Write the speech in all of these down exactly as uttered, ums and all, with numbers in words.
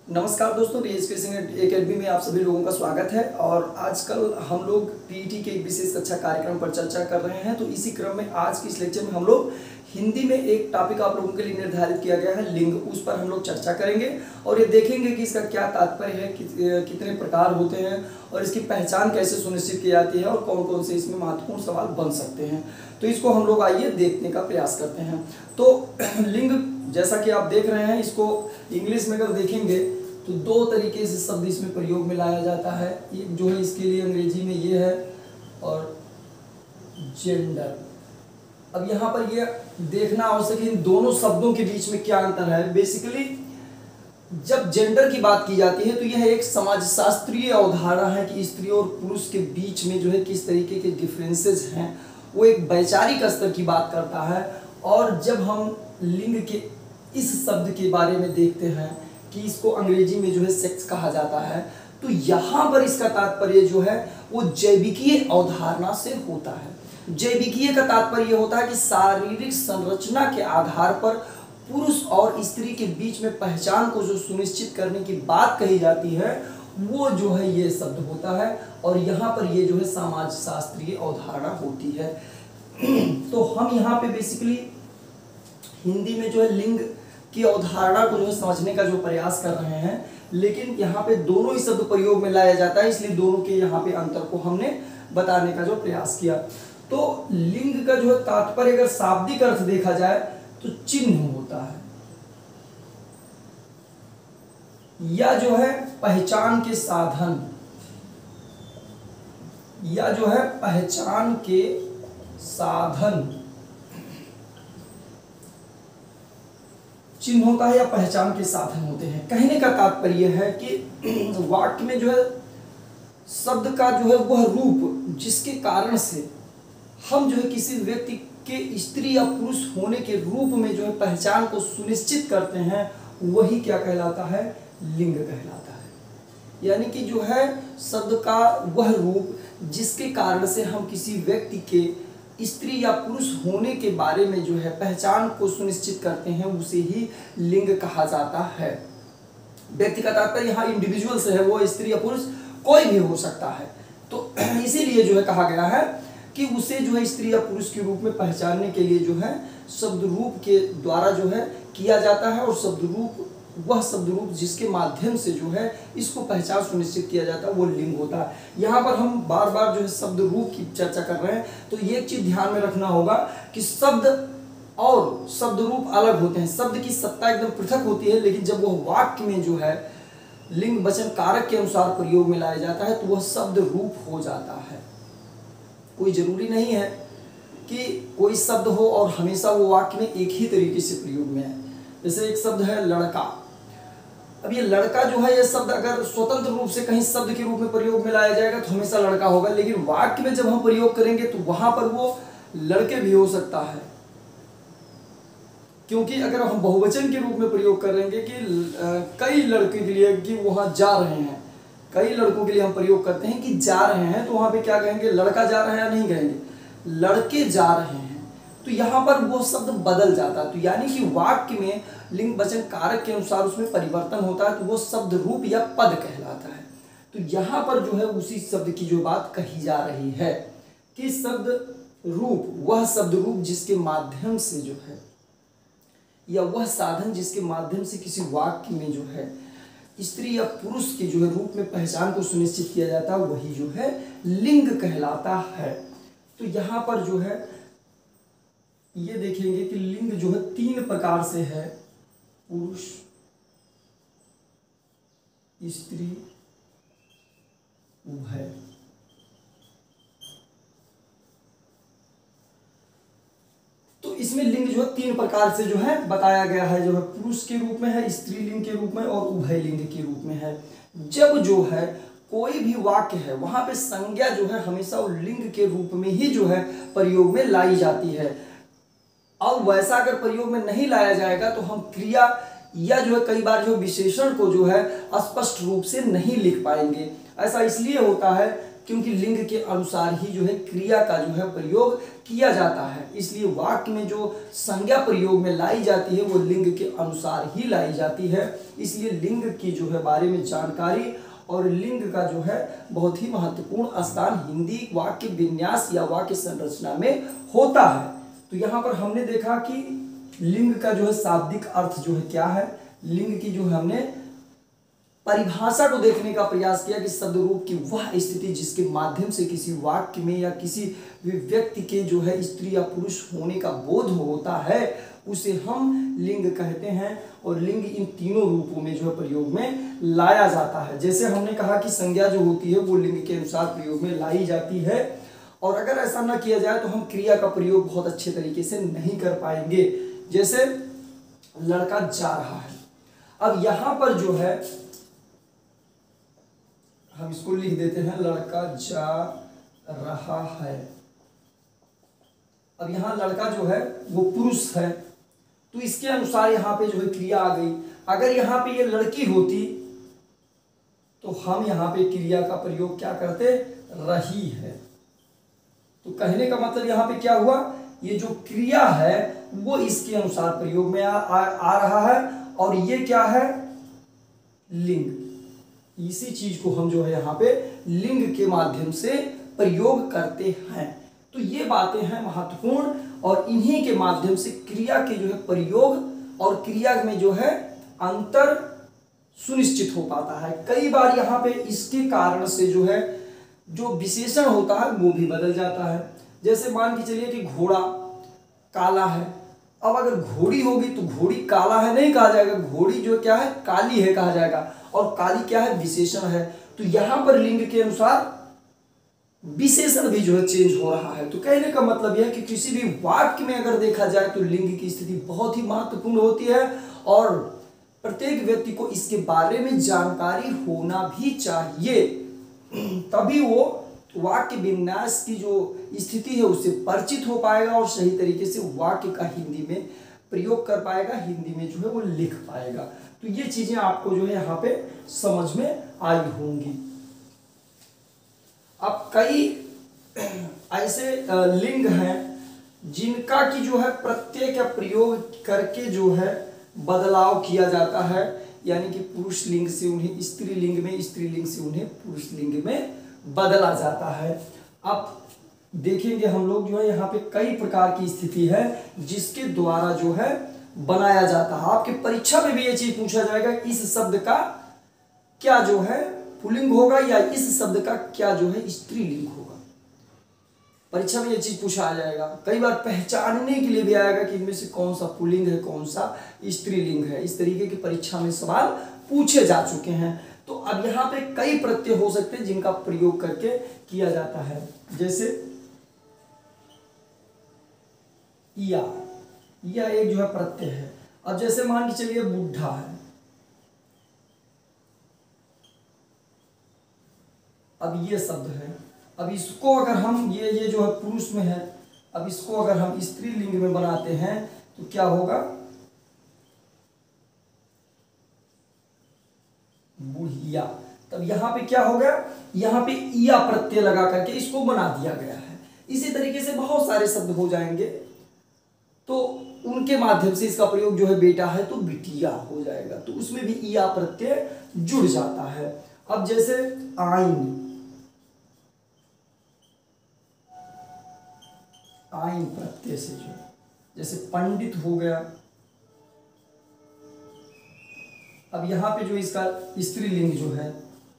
नमस्कार दोस्तों, re-education academy में आप सभी लोगों का स्वागत है। और आजकल हम लोग पीईटी के एक विशेष अच्छा कार्यक्रम पर चर्चा कर रहे हैं। तो इसी क्रम में आज की इस लेक्चर में हम लोग हिंदी में एक टॉपिक आप लोगों के लिए निर्धारित किया गया है, लिंग। उस पर हम लोग चर्चा करेंगे और ये देखेंगे कि इसका क्या तात्पर्य है, कि, कितने प्रकार होते हैं और इसकी पहचान कैसे सुनिश्चित की जाती है और कौन कौन से इसमें महत्वपूर्ण सवाल बन सकते हैं। तो इसको हम लोग आइए देखने का प्रयास करते हैं। तो लिंग, जैसा कि आप देख रहे हैं, इसको इंग्लिश में अगर देखेंगे तो दो तरीके से शब्द इसमें प्रयोग में लाया जाता है। एक जो है इसके लिए अंग्रेजी में ये है और जेंडर। अब यहाँ पर ये देखना आवश्यक है इन दोनों शब्दों के बीच में क्या अंतर है। बेसिकली जब जेंडर की बात की जाती है तो यह एक समाजशास्त्रीय अवधारणा है कि स्त्री और पुरुष के बीच में जो है किस तरीके के डिफरेंसेस हैं, वो एक वैचारिक स्तर की बात करता है। और जब हम लिंग के इस शब्द के बारे में देखते हैं कि इसको अंग्रेजी में जो है सेक्स कहा जाता है, तो यहाँ पर इसका तात्पर्य जो है वो जैविकीय अवधारणा से होता है। जैविकीय का तात्पर्य होता है कि शारीरिक संरचना के आधार पर पुरुष और स्त्री के बीच में पहचान को जो सुनिश्चित करने की बात कही जाती है, वो जो है ये शब्द होता है। और यहाँ पर ये जो है समाजशास्त्रीय अवधारणा होती है। तो हम यहाँ पे बेसिकली हिंदी में जो है लिंग की अवधारणा को जो है समझने का जो प्रयास कर रहे हैं, लेकिन यहाँ पे दोनों ही शब्द प्रयोग में लाया जाता है, इसलिए दोनों के यहाँ पे अंतर को हमने बताने का जो प्रयास किया। तो लिंग का जो है तात्पर्य अगर शाब्दिक अर्थ देखा जाए तो चिन्ह होता है, या जो है पहचान के साधन, या जो है पहचान के साधन चिन्ह होता है या पहचान के साधन होते हैं। कहने का तात्पर्य है कि वाक्य में जो है शब्द का जो है वह रूप जिसके कारण से हम जो है किसी व्यक्ति के स्त्री या पुरुष होने के रूप में जो है पहचान को सुनिश्चित करते हैं, वही क्या कहलाता है, लिंग कहलाता है। यानी कि जो है शब्द का वह रूप जिसके कारण से हम किसी व्यक्ति के स्त्री या पुरुष होने के बारे में जो है पहचान को सुनिश्चित करते हैं, उसे ही लिंग कहा जाता है। व्यक्ति का तात्पर्य यहाँ इंडिविजुअल से है, वो स्त्री या पुरुष कोई भी हो सकता है। तो इसीलिए जो है कहा गया है कि उसे जो है स्त्री या पुरुष के रूप में पहचानने के लिए जो है शब्द रूप के द्वारा जो है किया जाता है। और शब्द रूप वह शब्द रूप जिसके माध्यम से जो है इसको पहचान सुनिश्चित किया जाता है, वो लिंग होता है। यहाँ पर हम बार बार जो है शब्द रूप की चर्चा कर रहे हैं, तो ये एक चीज ध्यान में रखना होगा कि शब्द और शब्द रूप अलग होते हैं। शब्द की सत्ता एकदम पृथक होती है, लेकिन जब वह वाक्य में जो है लिंग वचन कारक के अनुसार प्रयोग में लाया जाता है तो वह शब्द रूप हो जाता है। कोई जरूरी नहीं है कि कोई शब्द हो और हमेशा वो वाक्य में एक ही तरीके से प्रयोग में है। जैसे एक शब्द है लड़का। अब ये लड़का जो है, ये शब्द अगर स्वतंत्र रूप से कहीं शब्द के रूप में प्रयोग में लाया जाएगा तो हमेशा लड़का होगा, लेकिन वाक्य में जब हम प्रयोग करेंगे तो वहां पर वो लड़के भी हो सकता है। क्योंकि अगर हम बहुवचन के रूप में प्रयोग करेंगे कि कई लड़के के लिए कि वहां जा रहे हैं, कई लड़कों के लिए हम प्रयोग करते हैं कि जा रहे हैं, तो वहां पे क्या कहेंगे, लड़का जा रहा है या नहीं कहेंगे, लड़के जा रहे हैं। तो यहाँ पर वो शब्द बदल जाता है। तो यानी कि वाक्य में लिंग वचन कारक के अनुसार उसमें परिवर्तन होता है, तो वो शब्द रूप या पद कहलाता है। तो यहाँ पर जो है उसी शब्द की जो बात कही जा रही है कि शब्द रूप वह शब्द रूप जिसके माध्यम से जो है, या वह साधन जिसके माध्यम से किसी वाक्य में जो है स्त्री या पुरुष के जो है रूप में पहचान को सुनिश्चित किया जाता है, वही जो है लिंग कहलाता है। तो यहाँ पर जो है ये देखेंगे कि लिंग जो है तीन प्रकार से है, पुरुष, स्त्री, उभय। तो इसमें लिंग जो है तीन प्रकार से जो है बताया गया है, जो है पुरुष के रूप में है, स्त्री लिंग के रूप में और उभय लिंग के रूप में है। जब जो है कोई भी वाक्य है वहां पे संज्ञा जो है हमेशा लिंग के रूप में ही जो है प्रयोग में लाई जाती है। अब वैसा अगर प्रयोग में नहीं लाया जाएगा तो हम क्रिया या जो है कई बार जो विशेषण को जो है स्पष्ट रूप से नहीं लिख पाएंगे। ऐसा इसलिए होता है क्योंकि लिंग के अनुसार ही जो है क्रिया का जो है प्रयोग किया जाता है, इसलिए वाक्य में जो संज्ञा प्रयोग में लाई जाती है वो लिंग के अनुसार ही लाई जाती है। इसलिए लिंग की जो है बारे में जानकारी और लिंग का जो है बहुत ही महत्वपूर्ण स्थान हिंदी वाक्य विन्यास या वाक्य संरचना में होता है। तो यहाँ पर हमने देखा कि लिंग का जो है शाब्दिक अर्थ जो है क्या है, लिंग की जो है हमने परिभाषा को देखने का प्रयास किया कि शब्द रूप की वह स्थिति जिसके माध्यम से किसी वाक्य में या किसी व्यक्ति के जो है स्त्री या पुरुष होने का बोध होता है उसे हम लिंग कहते हैं। और लिंग इन तीनों रूपों में जो है प्रयोग में लाया जाता है। जैसे हमने कहा कि संज्ञा जो होती है वो लिंग के अनुसार प्रयोग में लाई जाती है, और अगर ऐसा ना किया जाए तो हम क्रिया का प्रयोग बहुत अच्छे तरीके से नहीं कर पाएंगे। जैसे लड़का जा रहा है, अब यहां पर जो है हम इसको लिख देते हैं लड़का जा रहा है। अब यहां लड़का जो है वो पुरुष है, तो इसके अनुसार यहाँ पे जो है क्रिया आ गई। अगर यहाँ पे ये लड़की होती तो हम यहाँ पे क्रिया का प्रयोग क्या करते, रही है। तो कहने का मतलब यहाँ पे क्या हुआ, ये जो क्रिया है वो इसके अनुसार प्रयोग में आ, आ, आ रहा है, और ये क्या है, लिंग। इसी चीज को हम जो है यहाँ पे लिंग के माध्यम से प्रयोग करते हैं। तो ये बातें हैं महत्वपूर्ण, और इन्हीं के माध्यम से क्रिया के जो है प्रयोग और क्रिया में जो है अंतर सुनिश्चित हो पाता है। कई बार यहाँ पे इसके कारण से जो है जो विशेषण होता है वो भी बदल जाता है। जैसे मान के चलिए कि घोड़ा काला है, अब अगर घोड़ी होगी तो घोड़ी काला है नहीं कहा जाएगा, घोड़ी जो क्या है काली है कहा जाएगा, और काली क्या है, विशेषण है। तो यहां पर लिंग के अनुसार विशेषण भी जो है चेंज हो रहा है। तो कहने का मतलब यह है कि किसी भी वाक्य में अगर देखा जाए तो लिंग की स्थिति बहुत ही महत्वपूर्ण होती है, और प्रत्येक व्यक्ति को इसके बारे में जानकारी होना भी चाहिए, तभी वो वाक्य विन्यास की जो स्थिति है उससे परिचित हो पाएगा और सही तरीके से वाक्य का हिंदी में प्रयोग कर पाएगा, हिंदी में जो है वो लिख पाएगा। तो ये चीजें आपको जो है यहाँ पे समझ में आई होंगी। अब कई ऐसे लिंग हैं जिनका की जो है प्रत्यय का प्रयोग करके जो है बदलाव किया जाता है, यानी कि पुरुष लिंग से उन्हें स्त्रीलिंग में, स्त्रीलिंग से उन्हें पुरुष लिंग में बदला जाता है। अब देखेंगे हम लोग जो है यहाँ पे कई प्रकार की स्थिति है जिसके द्वारा जो है बनाया जाता है। आपके परीक्षा में भी ये चीज पूछा जाएगा, इस शब्द का क्या जो है पुल्लिंग होगा या इस शब्द का क्या जो है स्त्रीलिंग होगा। परीक्षा में ये चीज पूछा जाएगा। कई बार पहचानने के लिए भी आएगा कि इनमें से कौन सा पुल्लिंग है कौन सा स्त्रीलिंग है। इस तरीके की परीक्षा में सवाल पूछे जा चुके हैं। तो अब यहाँ पे कई प्रत्यय हो सकते हैं जिनका प्रयोग करके किया जाता है। जैसे या, यह एक जो है प्रत्यय है। अब जैसे मान के चलिए बुढ़ा है, अब ये शब्द है, अब इसको अगर हम ये ये जो है पुरुष में है, अब इसको अगर हम स्त्रीलिंग में बनाते हैं तो क्या होगा, बुढ़िया। तब यहां पे क्या हो गया, यहां पे इया प्रत्यय लगा करके इसको बना दिया गया है। इसी तरीके से बहुत सारे शब्द हो जाएंगे, तो उनके माध्यम से इसका प्रयोग जो है बेटा है तो बिटिया हो जाएगा, तो उसमें भी इया प्रत्यय जुड़ जाता है। अब जैसे आइन, आइन प्रत्यय से जो जैसे पंडित हो गया। अब यहां पे जो इसका स्त्रीलिंग जो है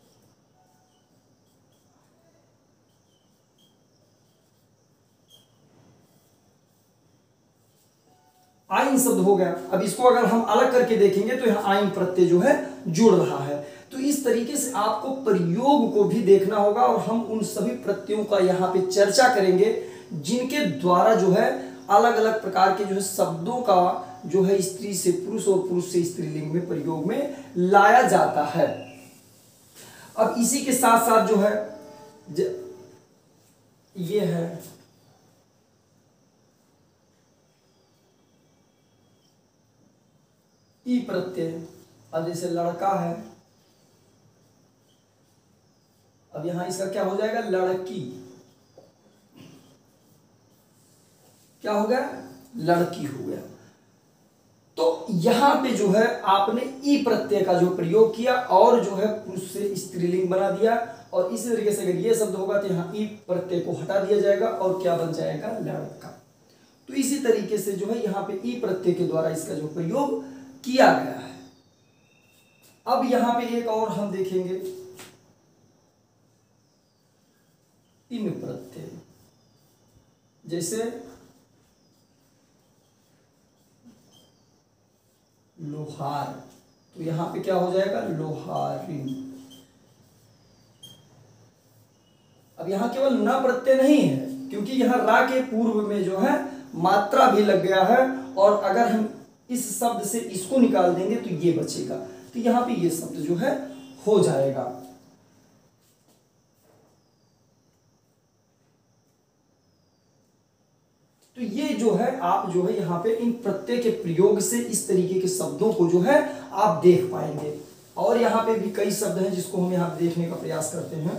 आइन शब्द हो गया। अब इसको अगर हम अलग करके देखेंगे तो यहाँ आइन प्रत्यय जो है जुड़ रहा है। तो इस तरीके से आपको प्रयोग को भी देखना होगा, और हम उन सभी प्रत्ययों का यहाँ पे चर्चा करेंगे जिनके द्वारा जो है अलग अलग प्रकार के जो है शब्दों का जो है स्त्री से पुरुष और पुरुष से स्त्रीलिंग में प्रयोग में लाया जाता है। अब इसी के साथ साथ जो है ज... ये है ई प्रत्यय। अब जैसे लड़का है, अब यहां इसका क्या हो जाएगा, लड़की। क्या हो गया, लड़की हो गया। तो यहां पे जो है आपने ई प्रत्यय का जो प्रयोग किया और जो है पुरुष से स्त्रीलिंग बना दिया, और इसी तरीके से अगर ये शब्द होगा तो यहाँ ई प्रत्यय को हटा दिया जाएगा और क्या बन जाएगा, लड़का। तो इसी तरीके से जो है यहाँ पे ई प्रत्यय के द्वारा इसका जो प्रयोग किया गया है। अब यहां पे एक और हम देखेंगे, इन प्रत्यय, जैसे लोहार, तो यहां पे क्या हो जाएगा, लोहारिन। अब यहां केवल न प्रत्यय नहीं है, क्योंकि यहां रा के पूर्व में जो है मात्रा भी लग गया है, और अगर हम इस शब्द से इसको निकाल देंगे तो ये बचेगा, तो यहां पे ये शब्द जो है हो जाएगा। तो ये जो है आप जो है यहाँ पे इन प्रत्यय के प्रयोग से इस तरीके के शब्दों को जो है आप देख पाएंगे। और यहाँ पे भी कई शब्द हैं जिसको हम यहाँ देखने का प्रयास करते हैं।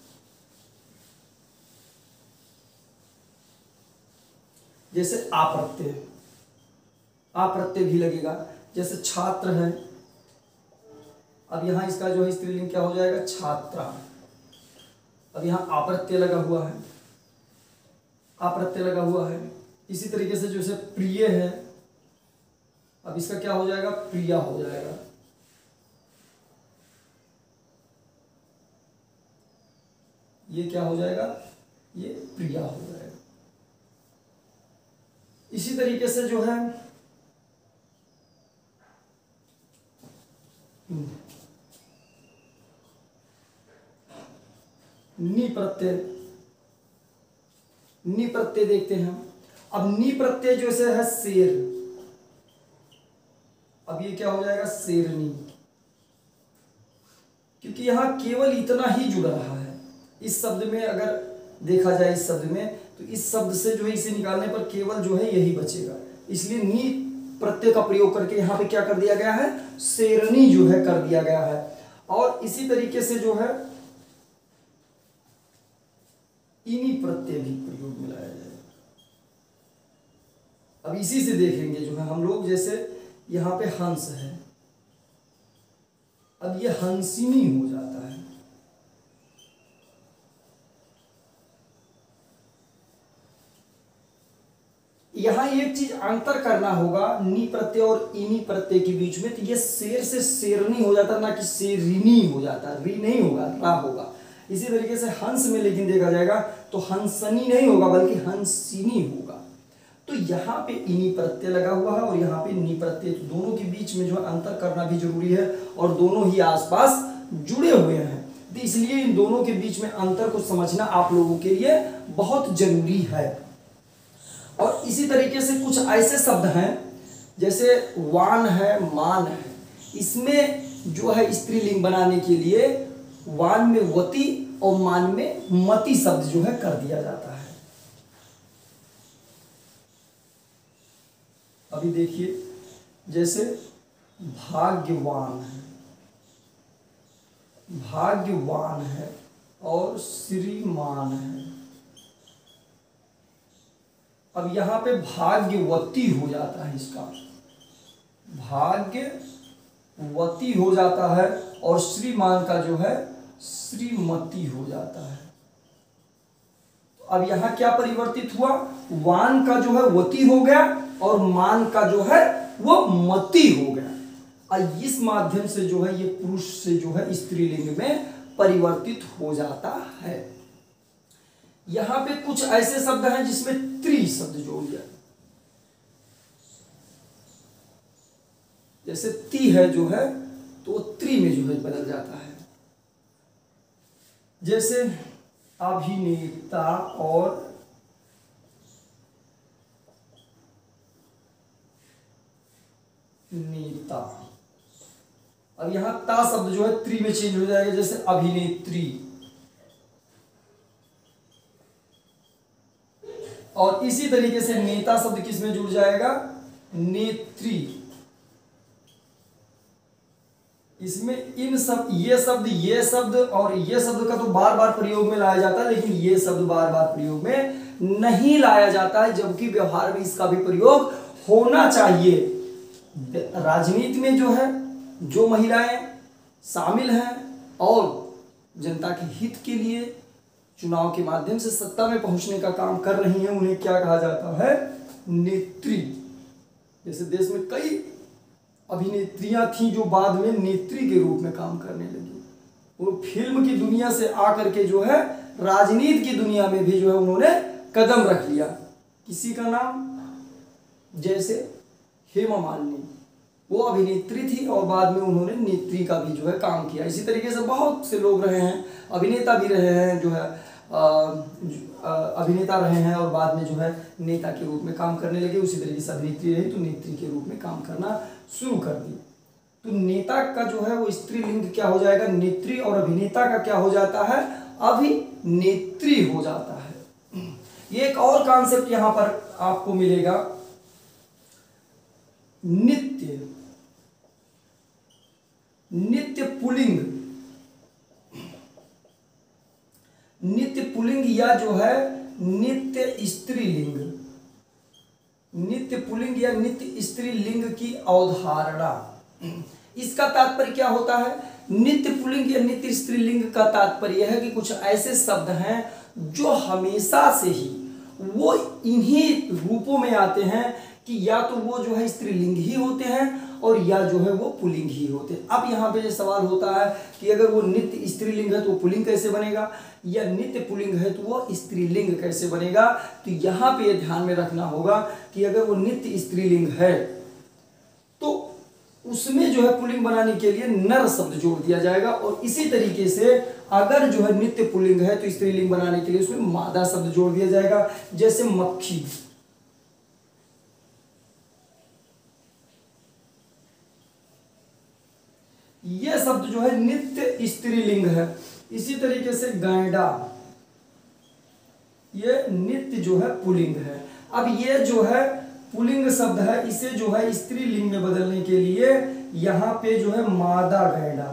जैसे आप्रत्यय, आप्रत्यय भी लगेगा, जैसे छात्र है। अब यहाँ इसका जो है स्त्रीलिंग क्या हो जाएगा, छात्रा। अब यहाँ आप्रत्यय लगा हुआ है, आप्रत्यय लगा हुआ है। इसी तरीके से जैसे प्रिय है, अब इसका क्या हो जाएगा, प्रिया हो जाएगा। ये क्या हो जाएगा, ये प्रिया हो जाएगा। इसी तरीके से जो है नी प्रत्यय, नी प्रत्यय देखते हैं। अब नी प्रत्यय जैसे है शेर, अब ये क्या हो जाएगा, शेरनी, क्योंकि यहां केवल इतना ही जुड़ रहा है इस शब्द में। अगर देखा जाए इस शब्द में, तो इस शब्द से जो है इसे निकालने पर केवल जो है यही बचेगा, इसलिए नी प्रत्यय का प्रयोग करके यहाँ पे क्या कर दिया गया है, शेरनी जो है कर दिया गया है। और इसी तरीके से जो है इनी प्रत्यय भी प्रयोग में लाया जाएगा। अब इसी से देखेंगे जो है हम लोग, जैसे यहाँ पे हंस है, अब ये हंसिनी हो जाता है। यहां एक चीज अंतर करना होगा नी प्रत्यय और इनी प्रत्यय के बीच में, तो ये शेर से शेरनी हो जाता, ना कि शेरिनी हो जाता, री नहीं होगा, रा होगा। इसी तरीके से हंस में लेकिन देखा जाएगा तो हंसनी नहीं होगा बल्कि हंसिनी होगा। तो यहाँ पे इनी प्रत्यय लगा हुआ है और यहाँ पे नी प्रत्यय, तो दोनों के बीच में जो है अंतर करना भी जरूरी है, और दोनों ही आसपास जुड़े हुए हैं, तो इसलिए इन दोनों के बीच में अंतर को समझना आप लोगों के लिए बहुत जरूरी है। और इसी तरीके से कुछ ऐसे शब्द हैं जैसे वान है, मान है, इसमें जो है स्त्रीलिंग बनाने के लिए वान में वती और मान में मति शब्द जो है कर दिया जाता है। अभी देखिए, जैसे भाग्यवान है, भाग्यवान है और श्रीमान है। अब यहां पे भाग्यवती हो जाता है, इसका भाग्यवती हो जाता है, और श्रीमान का जो है श्रीमती हो जाता है। तो अब यहां क्या परिवर्तित हुआ, वान का जो है वती हो गया और मान का जो है वो मति हो गया, और इस माध्यम से जो है ये पुरुष से जो है स्त्रीलिंग में परिवर्तित हो जाता है। यहां पे कुछ ऐसे शब्द हैं जिसमें त्रि शब्द जोड़ दिया, जैसे ती है जो है तो त्रि में जो है बदल जाता है। जैसे अभिनेता और नेता, अब यहां ता शब्द जो है त्रि में चेंज हो जाएगा, जैसे अभिनेत्री। और इसी तरीके से नेता शब्द किस में जुड़ जाएगा, नेत्री। इसमें इन सब ये शब्द ये शब्द और ये शब्द का तो बार बार प्रयोग में लाया जाता है, लेकिन ये शब्द बार बार प्रयोग में नहीं लाया जाता है, जबकि व्यवहार में इसका भी प्रयोग होना चाहिए। राजनीति में जो है जो महिलाएं शामिल हैं और जनता के हित के लिए चुनाव के माध्यम से सत्ता में पहुंचने का काम कर रही हैं, उन्हें क्या कहा जाता है? नेत्री। जैसे देश में कई अभिनेत्रियां थीं जो बाद में नेत्री के रूप में काम करने लगी, वो फिल्म की दुनिया से आकर के जो है राजनीति की दुनिया में भी जो है उन्होंने कदम रख लिया। किसी का नाम जैसे हेमा मालिनी, वो अभिनेत्री थी और बाद में उन्होंने नेत्री का भी जो है काम किया। इसी तरीके से बहुत से लोग रहे हैं, अभिनेता भी रहे हैं, जो है अभिनेता रहे हैं और बाद में जो है नेता के रूप में काम करने लगे। उसी तरीके से अभिनेत्री रही तो नेत्री के रूप में काम करना शुरू कर दी। तो नेता का जो है वो स्त्रीलिंग क्या हो जाएगा? नेत्री, और अभिनेता का क्या हो जाता है? अभिनेत्री हो जाता है। ये एक और कॉन्सेप्ट यहां पर आपको मिलेगा, नित्य। नित्य पुल्लिंग, नित्य पुल्लिंग या जो है नित्य स्त्रीलिंग, नित्य पुल्लिंग या नित्य स्त्रीलिंग की अवधारणा। इसका तात्पर्य क्या होता है? नित्य पुल्लिंग या नित्य स्त्रीलिंग का तात्पर्य है कि कुछ ऐसे शब्द हैं जो हमेशा से ही वो इन्हीं रूपों में आते हैं कि या तो वो जो है स्त्रीलिंग ही होते हैं और या जो है वो पुल्लिंग ही होते हैं। अब यहाँ पे जो सवाल होता है कि अगर वो नित्य स्त्रीलिंग है तो वो पुल्लिंग कैसे बनेगा, या नित्य पुल्लिंग है तो वो स्त्रीलिंग कैसे बनेगा? तो यहाँ पे ये ध्यान में रखना होगा कि अगर वो नित्य स्त्रीलिंग है तो उसमें जो है पुल्लिंग बनाने के लिए नर शब्द जोड़ दिया जाएगा, और इसी तरीके से अगर जो है नित्य पुल्लिंग है तो स्त्रीलिंग बनाने के लिए उसमें मादा शब्द जोड़ दिया जाएगा। जैसे मक्खी, ये शब्द जो है नित्य स्त्रीलिंग है। इसी तरीके से गैंडा, ये नित्य जो है पुल्लिंग है। अब ये जो है पुल्लिंग शब्द है, इसे जो है स्त्रीलिंग में बदलने के लिए यहां पे जो है मादा गैंडा,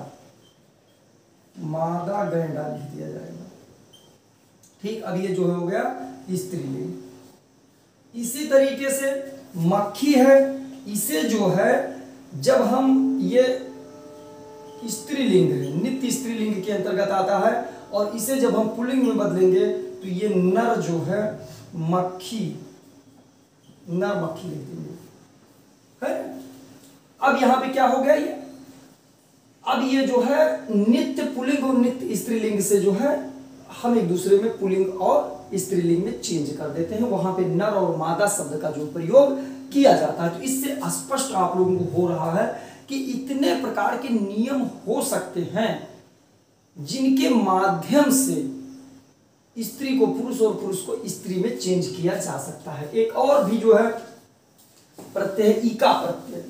मादा गैंडा लिख दिया जाएगा। ठीक, अब ये जो है हो गया स्त्रीलिंग। इसी तरीके से मक्खी है, इसे जो है जब हम ये स्त्रीलिंग है, नित्य स्त्रीलिंग के अंतर्गत आता है, और इसे जब हम पुल्लिंग में बदलेंगे तो ये नर जो है मक्खी, नर मक्खी लिख देंगे है। अब यहां पे क्या हो गया ये? अब ये जो है नित्य पुल्लिंग और नित्य स्त्रीलिंग से जो है हम एक दूसरे में पुल्लिंग और स्त्रीलिंग में चेंज कर देते हैं, वहां पे नर और मादा शब्द का जो प्रयोग किया जाता है। तो इससे स्पष्ट आप लोगों को हो रहा है कि इतने प्रकार के नियम हो सकते हैं जिनके माध्यम से स्त्री को पुरुष और पुरुष को स्त्री में चेंज किया जा सकता है। एक और भी जो है प्रत्यय, ईका प्रत्यय,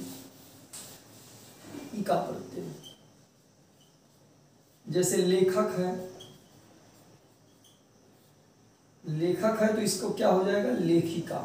ईका प्रत्यय, जैसे लेखक है, लेखक है तो इसको क्या हो जाएगा? लेखिका।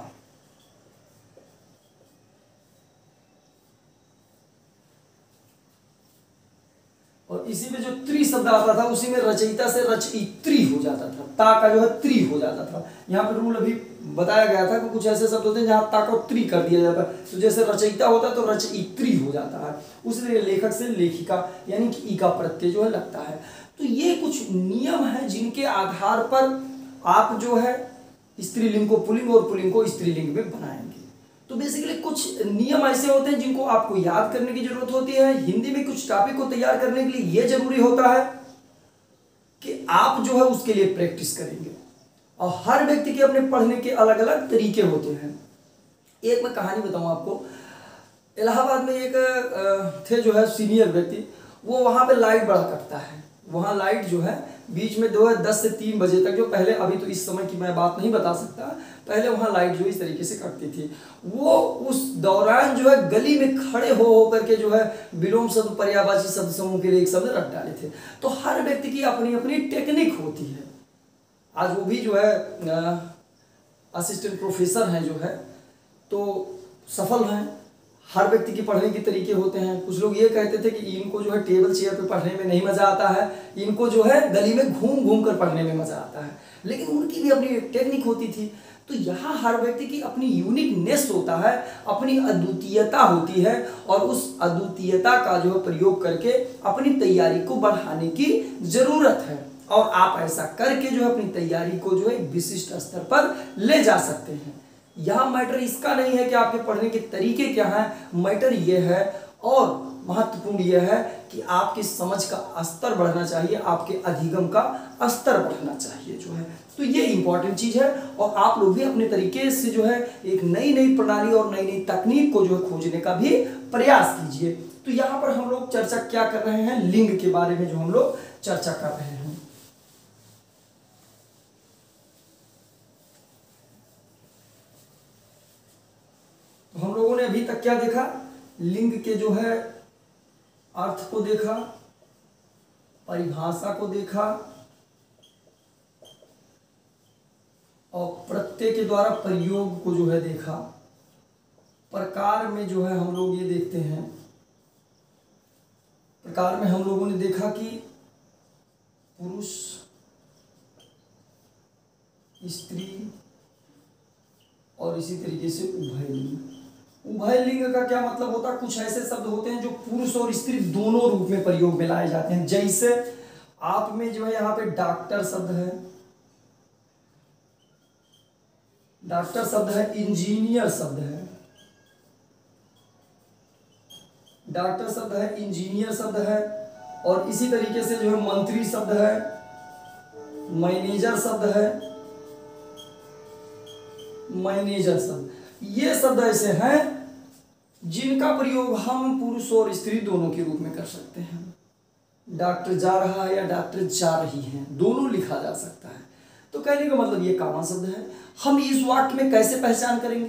और इसी में जो त्रि शब्द आता था उसी में रचयिता से रचयित्री हो जाता था, ता का जो है त्रि हो जाता था। यहाँ पे रूल अभी बताया गया था कि कुछ ऐसे शब्द होते हैं जहाँ ता को त्रि कर दिया जाता है, तो जैसे रचयिता होता है तो रचयित्री हो जाता है, उसी तरह लेखक से लेखिका यानी कि ईका प्रत्यय जो है लगता है। तो ये कुछ नियम है जिनके आधार पर आप जो है स्त्रीलिंग को पुल्लिंग और पुल्लिंग को स्त्रीलिंग में बनाएंगे। तो बेसिकली कुछ नियम ऐसे होते हैं जिनको आपको याद करने की जरूरत होती है। हिंदी में कुछ टॉपिक को तैयार करने के लिए यह जरूरी होता है कि आप जो है उसके लिए प्रैक्टिस करेंगे, और हर व्यक्ति के अपने पढ़ने के अलग अलग तरीके होते हैं। एक मैं कहानी बताऊं आपको। इलाहाबाद में एक थे जो है सीनियर व्यक्ति, वो वहां पे लाइट बड़ा कटता है, वहां लाइट जो है बीच में दो है दस से तीन बजे तक, जो पहले, अभी तो इस समय की मैं बात नहीं बता सकता, पहले वहाँ लाइट जो इस तरीके से कटती थी। वो उस दौरान जो है गली में खड़े हो होकर के जो है विलोम शब्द, पर्यायवाची शब्द समूह के लिए एक शब्द रख डाले थे। तो हर व्यक्ति की अपनी अपनी टेक्निक होती है। आज वो भी जो है असिस्टेंट प्रोफेसर हैं जो है, तो सफल हैं। हर व्यक्ति के पढ़ने के तरीके होते हैं। कुछ लोग ये कहते थे कि इनको जो है टेबल चेयर पे पढ़ने में नहीं मज़ा आता है, इनको जो है गली में घूम घूम कर पढ़ने में मज़ा आता है, लेकिन उनकी भी अपनी टेक्निक होती थी। तो यहाँ हर व्यक्ति की अपनी यूनिकनेस होता है, अपनी अद्वितीयता होती है, और उस अद्वितीयता का जो है प्रयोग करके अपनी तैयारी को बढ़ाने की ज़रूरत है, और आप ऐसा करके जो है अपनी तैयारी को जो है विशिष्ट स्तर पर ले जा सकते हैं। यहाँ मैटर इसका नहीं है कि आपके पढ़ने के तरीके क्या हैं, मैटर यह है और महत्वपूर्ण यह है कि आपकी समझ का स्तर बढ़ना चाहिए, आपके अधिगम का स्तर बढ़ना चाहिए जो है। तो ये इंपॉर्टेंट चीज़ है, और आप लोग भी अपने तरीके से जो है एक नई नई प्रणाली और नई नई तकनीक को जो है खोजने का भी प्रयास कीजिए। तो यहाँ पर हम लोग चर्चा क्या कर रहे हैं, लिंग के बारे में जो हम लोग चर्चा कर रहे हैं। तो हम लोगों ने अभी तक क्या देखा, लिंग के जो है अर्थ को देखा, परिभाषा को देखा, और प्रत्यय के द्वारा प्रयोग को जो है देखा। प्रकार में जो है हम लोग ये देखते हैं, प्रकार में हम लोगों ने देखा कि पुरुष, स्त्री और इसी तरीके से उभयलिंग। उभयलिंग का क्या मतलब होता है, कुछ ऐसे शब्द होते हैं जो पुरुष और स्त्री दोनों रूप में प्रयोग में लाए जाते हैं। जैसे आप में जो है यहाँ पे डॉक्टर शब्द है, डॉक्टर शब्द है, इंजीनियर शब्द है, डॉक्टर शब्द है, इंजीनियर शब्द है, और इसी तरीके से जो है मंत्री शब्द है, मैनेजर शब्द है, मैनेजर शब्द। ये शब्द ऐसे हैं जिनका प्रयोग हम पुरुष और स्त्री दोनों के रूप में कर सकते हैं। डॉक्टर जा रहा है या डॉक्टर जा रही हैं, दोनों लिखा जा सकता है। तो कहने का मतलब ये कामा शब्द है। हम इस वाक्य में कैसे पहचान करेंगे,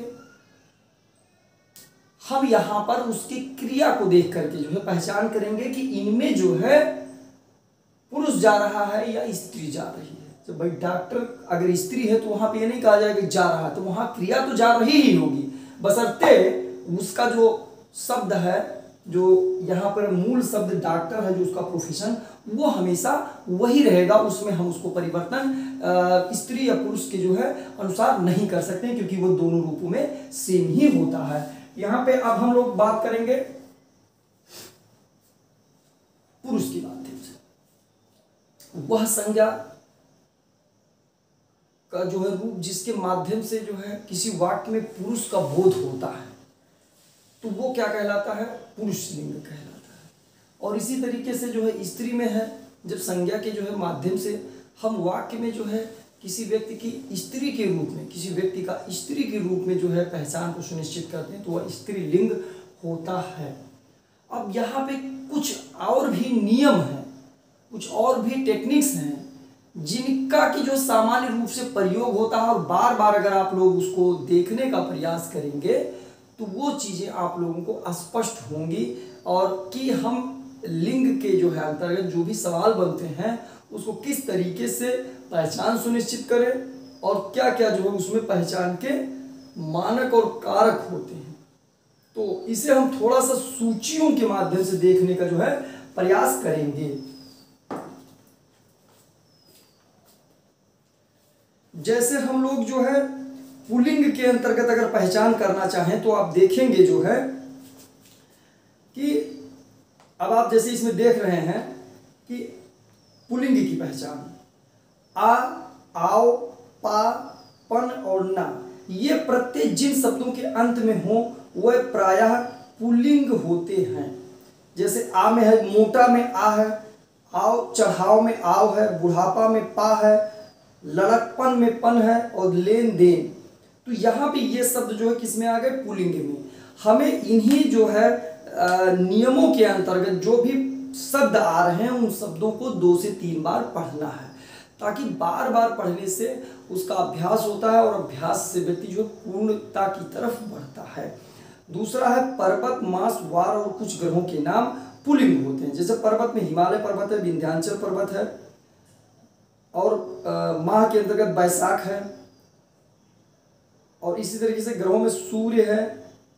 हम यहां पर उसकी क्रिया को देख करके जो है पहचान करेंगे कि इनमें जो है पुरुष जा रहा है या स्त्री जा रही है। तो भाई डॉक्टर अगर स्त्री है तो वहां पे ये नहीं कहा जाएगा कि जा रहा है, तो वहां क्रिया तो जा रही ही होगी, बशर्ते उसका जो शब्द है, जो यहाँ पर मूल शब्द डॉक्टर है, जो उसका प्रोफेशन, वो हमेशा वही रहेगा। उसमें हम उसको परिवर्तन स्त्री या पुरुष के जो है अनुसार नहीं कर सकते, क्योंकि वो दोनों रूपों में सेम ही होता है। यहाँ पे अब हम लोग बात करेंगे पुरुष के माध्यम से, वह संज्ञा का जो है रूप जिसके माध्यम से जो है किसी वाक्य में पुरुष का बोध होता है, तो वो क्या कहलाता है, पुरुष लिंग कहलाता है। और इसी तरीके से जो है स्त्री में है, जब संज्ञा के जो है माध्यम से हम वाक्य में जो है किसी व्यक्ति की स्त्री के रूप में, किसी व्यक्ति का स्त्री के रूप में जो है पहचान को सुनिश्चित करते हैं, तो वह स्त्रीलिंग होता है। अब यहाँ पे कुछ और भी नियम हैं, कुछ और भी टेक्निक्स हैं जिनका कि जो सामान्य रूप से प्रयोग होता है, और बार बार अगर आप लोग उसको देखने का प्रयास करेंगे तो वो चीज़ें आप लोगों को स्पष्ट होंगी, और कि हम लिंग के जो है अंतर्गत जो भी सवाल बनते हैं उसको किस तरीके से पहचान सुनिश्चित करें, और क्या क्या जो है उसमें पहचान के मानक और कारक होते हैं। तो इसे हम थोड़ा सा सूचियों के माध्यम से देखने का जो है प्रयास करेंगे। जैसे हम लोग जो है पुल्लिंग के अंतर्गत अगर पहचान करना चाहें तो आप देखेंगे जो है कि अब आप जैसे इसमें देख रहे हैं कि पुल्लिंग की पहचान, आ, आओ, पा, पन और ना, ये प्रत्यय जिन शब्दों के अंत में हो वह प्रायः पुल्लिंग होते हैं। जैसे आ में है, मोटा में आ है, आओ चढ़ाव में आओ है, बुढ़ापा में पा है, लड़कपन में पन है, और लेन देन। तो यहाँ पे ये शब्द जो है किस में आ गए, पुल्लिंग में। हमें इन्हीं जो है नियमों के अंतर्गत जो भी शब्द आ रहे हैं उन शब्दों को दो से तीन बार पढ़ना है, ताकि बार बार पढ़ने से उसका अभ्यास होता है, और अभ्यास से व्यक्ति जो पूर्णता की तरफ बढ़ता है। दूसरा है पर्वत, मास, वार और कुछ ग्रहों के नाम पुल्लिंग होते हैं। जैसे पर्वत में हिमालय पर्वत है, विंध्याचल पर्वत है, और आ, माह के अंतर्गत बैसाख है, और इसी तरीके से ग्रहों में सूर्य है,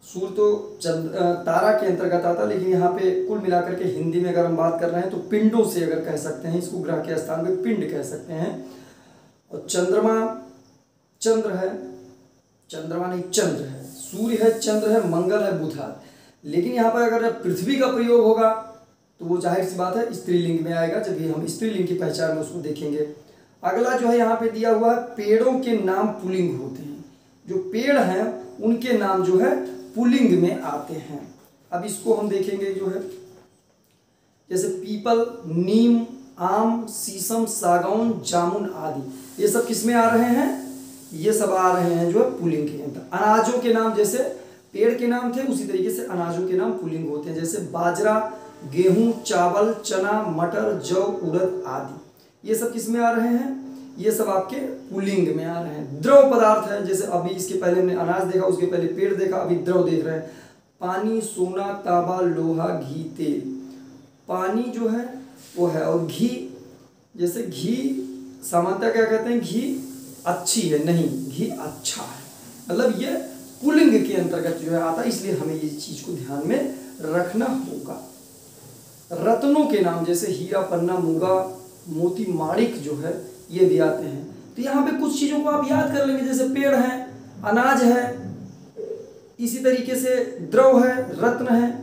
सूर्य तो चंद तारा के अंतर्गत आता, लेकिन यहाँ पे कुल मिलाकर के हिंदी में अगर हम बात कर रहे हैं तो पिंडों से अगर कह सकते हैं, इसको ग्रह के स्थान पे पिंड कह सकते हैं। और चंद्रमा, चंद्र है, चंद्रमा नहीं चंद्र है, सूर्य है, चंद्र है, मंगल है, बुध है। लेकिन यहाँ पर अगर पृथ्वी का प्रयोग होगा तो वो जाहिर सी बात है स्त्रीलिंग में आएगा, जब भी हम स्त्रीलिंग की पहचान में उसको देखेंगे। अगला जो है यहाँ पे दिया हुआ है पेड़ों के नाम पुल्लिंग होते हैं, जो पेड़ हैं उनके नाम जो है पुल्लिंग में आते हैं। अब इसको हम देखेंगे जो है, जैसे पीपल, नीम, आम, शीशम, सागौन, जामुन आदि, ये सब किस में आ रहे हैं? ये सब आ रहे हैं जो है पुल्लिंग के अंदर। अनाजों के नाम जैसे पेड़ के नाम थे उसी तरीके से अनाजों के नाम पुल्लिंग होते हैं, जैसे बाजरा, गेहूं, चावल, चना, मटर, जौ, उड़द आदि, ये सब किस में आ रहे हैं? ये सब आपके पुल्लिंग में आ रहे हैं। द्रव पदार्थ है, जैसे अभी इसके पहले हमने अनाज देखा, उसके पहले पेड़ देखा, अभी द्रव देख रहे हैं। पानी, सोना, तांबा, लोहा, घी, तेल। पानी जो है वो है, और घी, जैसे घी सामान्यतः क्या कहते हैं, घी अच्छी है, नहीं घी अच्छा है, मतलब ये पुल्लिंग के अंतर्गत जो है आता, इसलिए हमें ये चीज को ध्यान में रखना होगा। रत्नों के नाम जैसे हीरा, पन्ना, मूंगा, मोती, माणिक जो है ये भी आते हैं। तो यहाँ पे कुछ चीजों को आप याद कर लेंगे, जैसे पेड़ है, अनाज है, इसी तरीके से द्रव है, रत्न है।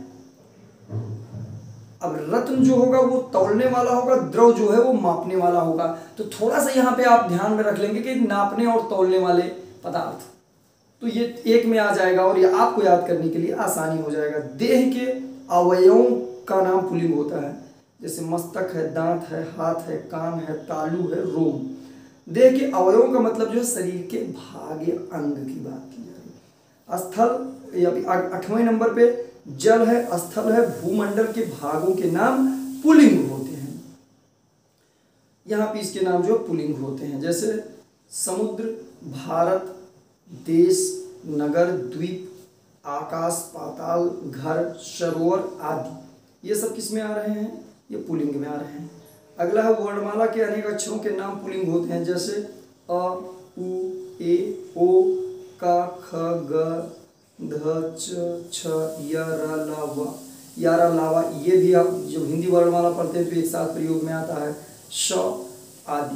अब रत्न जो होगा वो तौलने वाला होगा, द्रव जो है वो मापने वाला होगा। तो थोड़ा सा यहाँ पे आप ध्यान में रख लेंगे कि नापने और तौलने वाले पदार्थ, तो ये एक में आ जाएगा और ये आपको याद करने के लिए आसानी हो जाएगा। देह के अवयवों का नाम पुल्लिंग होता है, जैसे मस्तक है, दांत है, हाथ है, कान है, तालू है, रोम। देह के अवयवों का मतलब जो है शरीर के भाग या अंग की बात की जा रही है। स्थल, या आठवें नंबर पे जल है, स्थल है, भूमंडल के भागों के नाम पुल्लिंग होते हैं। यहाँ पे इसके नाम जो पुल्लिंग होते हैं, जैसे समुद्र, भारत, देश, नगर, द्वीप, आकाश, पाताल, घर, सरोवर आदि, ये सब किस में आ रहे हैं? ये पुल्लिंग में आ रहे हैं। अगला है वर्णमाला के अनेक अक्षरों के नाम पुल्लिंग होते हैं, जैसे अ, उ, ए, ओ, क, ख, ग, ध, च, छ, य, र, ल, व, या, र, ला, व, ये भी आप जो हिंदी वर्णमाला पढ़ते हैं तो एक साथ प्रयोग में आता है, श आदि।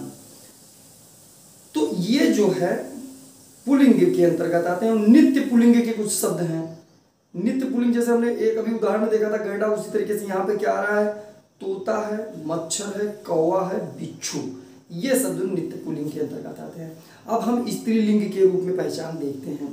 तो ये जो है पुल्लिंग के अंतर्गत आते हैं। और नित्य पुल्लिंग के कुछ शब्द हैं। नित्य पुल्लिंग जैसे हमने एक अभी उदाहरण देखा था गैंडा, उसी तरीके से यहाँ पे क्या आ रहा है? तोता है, मच्छर है, कौवा है, बिच्छू, ये शब्द नित्य पुल्लिंग के अंतर्गत आते हैं। अब हम स्त्रीलिंग के रूप में पहचान देखते हैं।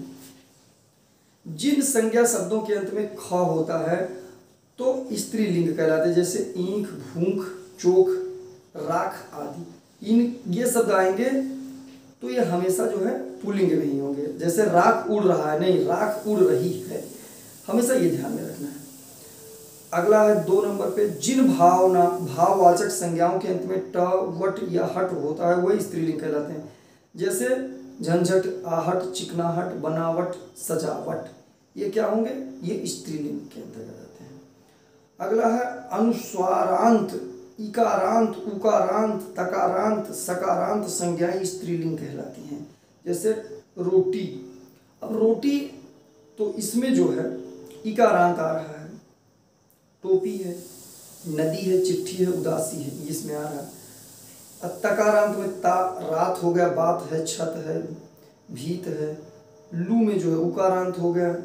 जिन संज्ञा शब्दों के अंत में ख होता है तो स्त्रीलिंग कहलाते हैं, जैसे ईंख, भूख, चोख, राख आदि। इन ये शब्द आएंगे तो ये हमेशा जो है पुल्लिंग में ही होंगे। जैसे राख उड़ रहा है, नहीं राख उड़ रही है, हमेशा ये ध्यान में रखना है। अगला है दो नंबर पे, जिन भावना भाववाचक संज्ञाओं के अंत में ट, वट या हट होता है वही स्त्रीलिंग कहलाते हैं, जैसे झंझट, आहट, चिकनाहट, बनावट, सजावट, ये क्या होंगे? ये स्त्रीलिंग के अंतर्गत आते हैं। अगला है अनुस्वारांत, इकारांत, उकारांत, तकारांत, सकारांत संज्ञाएं स्त्रीलिंग कहलाती हैं, जैसे रोटी। अब रोटी तो इसमें जो है इकारांत आ रहा है, टोपी है, नदी है, चिट्ठी है, उदासी है, इसमें आ रहा है। तकारांत में ता, रात हो गया, बात है, छत है, भीत है। लू में जो है उकारांत हो गया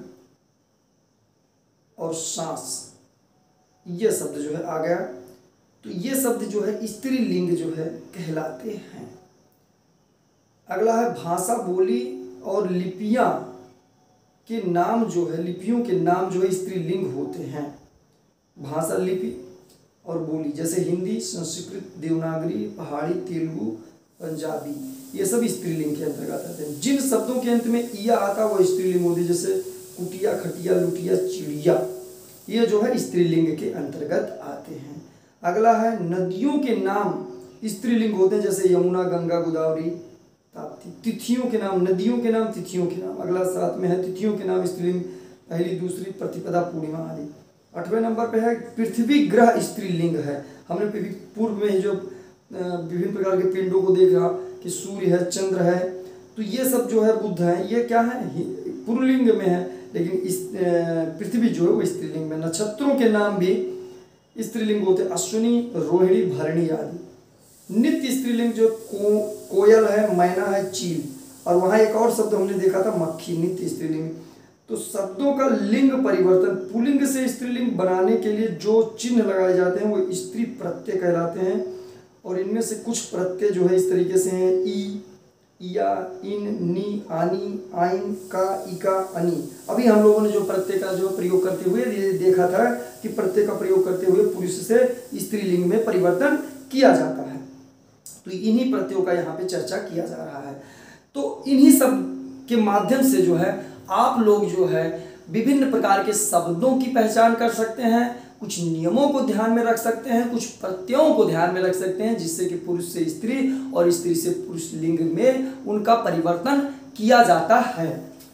और सांस, ये शब्द जो है आ गया। तो ये शब्द जो है स्त्रीलिंग जो है कहलाते हैं। अगला है भाषा, बोली और लिपियां के नाम जो है, लिपियों के नाम जो है स्त्रीलिंग होते हैं। भाषा, लिपि और बोली, जैसे हिंदी, संस्कृत, देवनागरी, पहाड़ी, तेलुगु, पंजाबी, ये सब स्त्रीलिंग के अंतर्गत आते हैं। जिन शब्दों के अंत में इया आता है वो स्त्रीलिंग होती है, जैसे कुटिया, खटिया, लुटिया, चिड़िया, ये जो है स्त्रीलिंग के अंतर्गत आते हैं। अगला है नदियों के नाम स्त्रीलिंग होते हैं, जैसे यमुना, गंगा, गोदावरी, ताप्ती। तिथियों के नाम, नदियों के नाम, तिथियों के नाम। अगला साथ में है तिथियों के नाम स्त्रीलिंग, पहली, दूसरी, प्रतिपदा, पूर्णिमा आदि। आठवें नंबर पे है पृथ्वी ग्रह स्त्रीलिंग है। हमने पूर्व में ही जो विभिन्न प्रकार के पिंडों को देखा कि सूर्य है, चंद्र है, तो ये सब जो है बुध है, ये क्या है? पुल्लिंग में है। लेकिन इस पृथ्वी जो है वो स्त्रीलिंग में। नक्षत्रों के नाम भी स्त्रीलिंग होते हैं, अश्विनी, रोहिणी, भरणी आदि। नित्य स्त्रीलिंग जो को, कोयल है, मैना है, चील। और वहाँ एक और शब्द हमने देखा था मक्खी, नित्य स्त्रीलिंग। तो शब्दों का लिंग परिवर्तन, पुल्लिंग से स्त्रीलिंग बनाने के लिए जो चिन्ह लगाए जाते हैं वो स्त्री प्रत्यय कहलाते हैं। और इनमें से कुछ प्रत्यय जो है इस तरीके से हैं, ई, या, इन, नी, आनी, आइन, का, इका, अनि। अभी हम लोगों ने जो प्रत्यय का जो प्रयोग करते हुए ये देखा था कि प्रत्यय का प्रयोग करते हुए पुरुष से स्त्रीलिंग में परिवर्तन किया जाता है। तो इन्हीं प्रत्ययों का यहाँ पे चर्चा किया जा रहा है। तो इन्हीं सब के माध्यम से जो है आप लोग जो है विभिन्न प्रकार के शब्दों की पहचान कर सकते हैं, कुछ नियमों को ध्यान में रख सकते हैं, कुछ प्रत्ययों को ध्यान में रख सकते हैं, जिससे कि पुरुष से स्त्री और स्त्री से पुरुष लिंग में उनका परिवर्तन किया जाता है।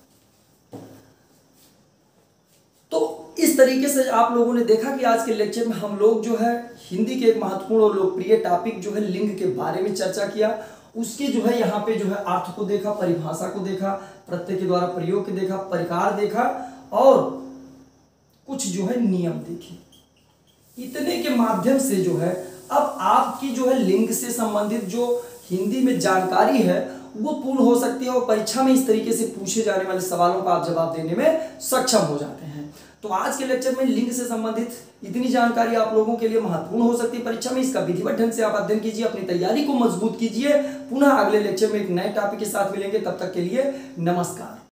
तो इस तरीके से आप लोगों ने देखा कि आज के लेक्चर में हम लोग जो है हिंदी के एक महत्वपूर्ण और लोकप्रिय टॉपिक जो है लिंग के बारे में चर्चा किया। उसके जो है यहाँ पे जो है अर्थ को देखा, परिभाषा को देखा, प्रत्यय के द्वारा प्रयोग को देखा, परिकार देखा और कुछ जो है नियम देखे। इतने के माध्यम से जो है अब आपकी जो है लिंग से संबंधित जो हिंदी में जानकारी है वो पूर्ण हो सकती है और परीक्षा में इस तरीके से पूछे जाने वाले सवालों का आप जवाब देने में सक्षम हो जाते हैं। तो आज के लेक्चर में लिंग से संबंधित इतनी जानकारी आप लोगों के लिए महत्वपूर्ण हो सकती है परीक्षा में। इसका विधिवत ढंग से आप अध्ययन कीजिए, अपनी तैयारी को मजबूत कीजिए। पुनः अगले लेक्चर में एक नए टॉपिक के साथ मिलेंगे, तब तक के लिए नमस्कार।